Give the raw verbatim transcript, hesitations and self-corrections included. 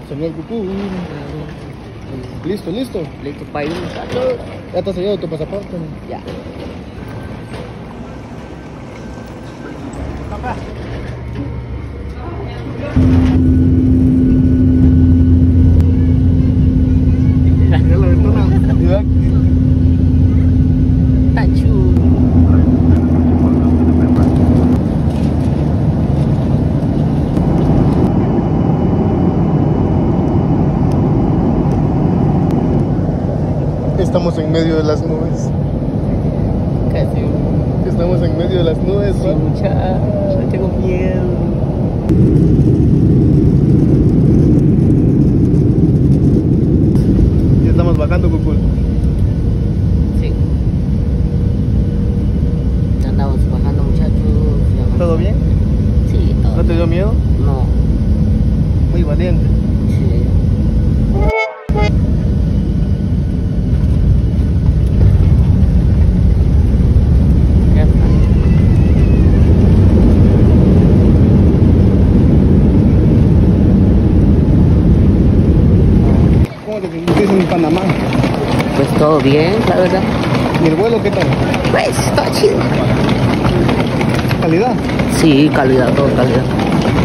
Señor Cucú. Listo, listo. Listo para ir, muchachos. Ya te has sellado tu pasaporte. Ya. Papá. Ya lo ventana. Tachu. Estamos en medio de las nubes. Casi. Estamos en medio de las nubes, Sí, ¿no? muchachos, tengo miedo. Ya estamos bajando, Cucú. Sí. Ya andamos bajando, muchachos. Ya ¿Todo bien? Sí, todo ¿No te dio miedo? No. Muy valiente. Sí. Ya está. ¿Cómo te sentiste en Panamá? Pues todo bien, la verdad. ¿Y el vuelo qué tal? Pues está chido. ¿Calidad? Sí, calidad, todo calidad.